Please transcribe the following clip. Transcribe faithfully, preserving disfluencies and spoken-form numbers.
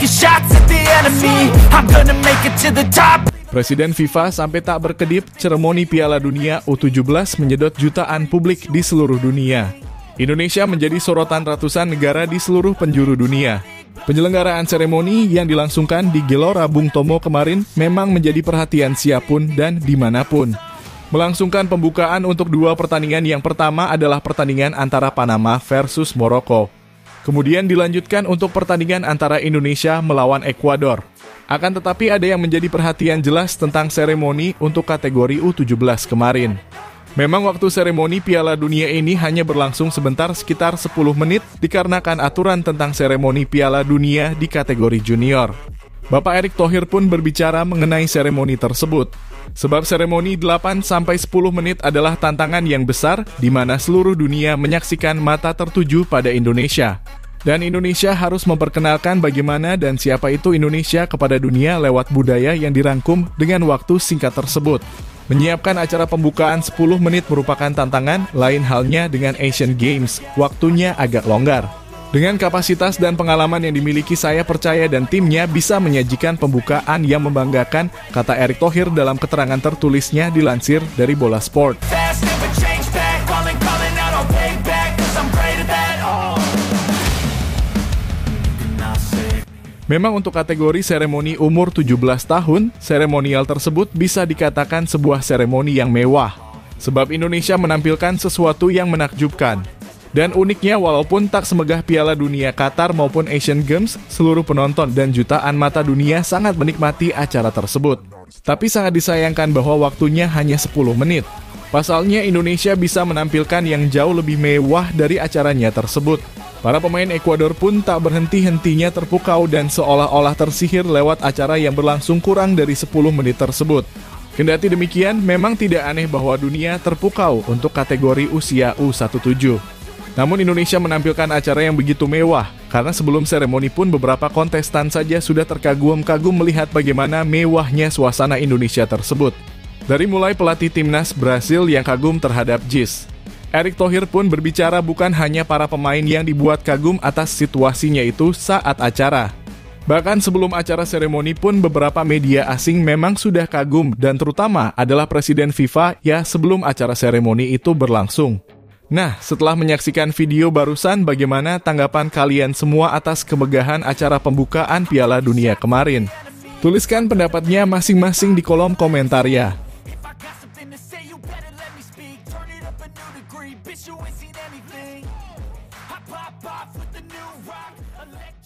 taking shots at the enemy. I'm gonna make it to the top. Presiden FIFA sampai tak berkedip, seremoni Piala Dunia U tujuh belas menyedot jutaan publik di seluruh dunia. Indonesia menjadi sorotan ratusan negara di seluruh penjuru dunia. Penyelenggaraan seremoni yang dilangsungkan di Gelora Bung Tomo kemarin memang menjadi perhatian siapapun dan dimanapun. Melangsungkan pembukaan untuk dua pertandingan, yang pertama adalah pertandingan antara Panama versus Maroko. Kemudian dilanjutkan untuk pertandingan antara Indonesia melawan Ekuador. Akan tetapi ada yang menjadi perhatian jelas tentang seremoni untuk kategori U tujuh belas kemarin. Memang waktu seremoni Piala Dunia ini hanya berlangsung sebentar, sekitar sepuluh menit, dikarenakan aturan tentang seremoni Piala Dunia di kategori junior. Bapak Erick Thohir pun berbicara mengenai seremoni tersebut. Sebab seremoni delapan sampai sepuluh menit adalah tantangan yang besar di mana seluruh dunia menyaksikan mata tertuju pada Indonesia. Dan Indonesia harus memperkenalkan bagaimana dan siapa itu Indonesia kepada dunia lewat budaya yang dirangkum dengan waktu singkat tersebut. Menyiapkan acara pembukaan sepuluh menit merupakan tantangan, lain halnya dengan Asian Games, waktunya agak longgar. Dengan kapasitas dan pengalaman yang dimiliki, saya percaya dan timnya bisa menyajikan pembukaan yang membanggakan, kata Erick Thohir dalam keterangan tertulisnya dilansir dari Bola Sport. Memang untuk kategori seremoni umur tujuh belas tahun, seremonial tersebut bisa dikatakan sebuah seremoni yang mewah. Sebab Indonesia menampilkan sesuatu yang menakjubkan. Dan uniknya, walaupun tak semegah Piala Dunia Qatar maupun Asian Games, seluruh penonton dan jutaan mata dunia sangat menikmati acara tersebut. Tapi sangat disayangkan bahwa waktunya hanya sepuluh menit. Pasalnya Indonesia bisa menampilkan yang jauh lebih mewah dari acaranya tersebut. Para pemain Ekuador pun tak berhenti-hentinya terpukau dan seolah-olah tersihir lewat acara yang berlangsung kurang dari sepuluh menit tersebut. Kendati demikian, memang tidak aneh bahwa dunia terpukau untuk kategori usia U tujuh belas. Namun Indonesia menampilkan acara yang begitu mewah, karena sebelum seremoni pun beberapa kontestan saja sudah terkagum-kagum melihat bagaimana mewahnya suasana Indonesia tersebut. Dari mulai pelatih timnas Brasil yang kagum terhadap Jis. Erick Thohir pun berbicara bukan hanya para pemain yang dibuat kagum atas situasinya itu saat acara. Bahkan sebelum acara seremoni pun beberapa media asing memang sudah kagum, dan terutama adalah Presiden FIFA ya sebelum acara seremoni itu berlangsung. Nah, setelah menyaksikan video barusan, bagaimana tanggapan kalian semua atas kemegahan acara pembukaan Piala Dunia kemarin? Tuliskan pendapatnya masing-masing di kolom komentar ya. Bitch, you ain't seen anything. I pop off with the new rock. Electric